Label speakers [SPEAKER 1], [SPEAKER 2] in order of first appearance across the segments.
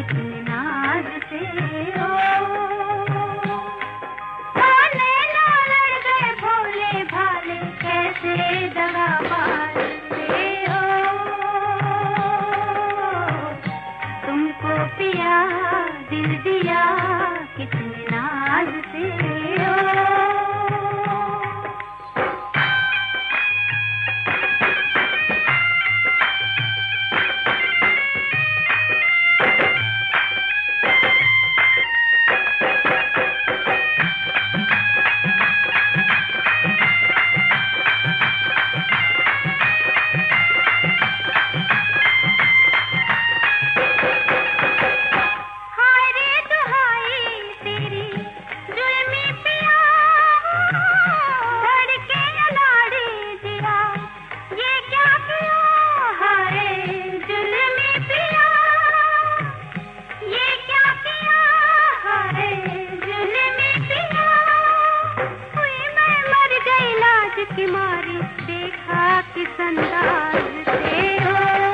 [SPEAKER 1] कितने नाज से ओ नैना लड़ गए भोले भाले कैसे दगाबाज से ओ तुमको पिया दिल दिया कितने नाज से ओ की मारी देखा किस अंदाज से हो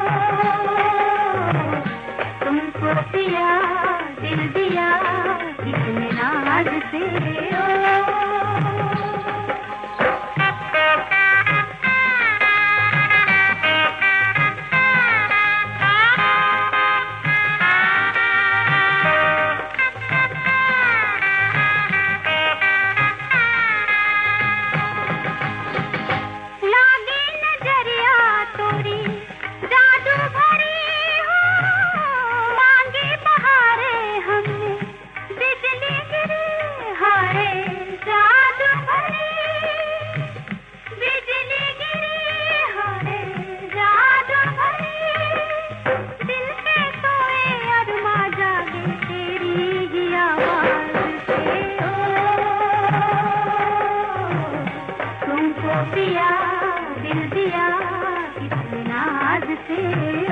[SPEAKER 1] तुमको पिया दिल दिया कितने नाज से हो पिया दिल दिया कितने नाज से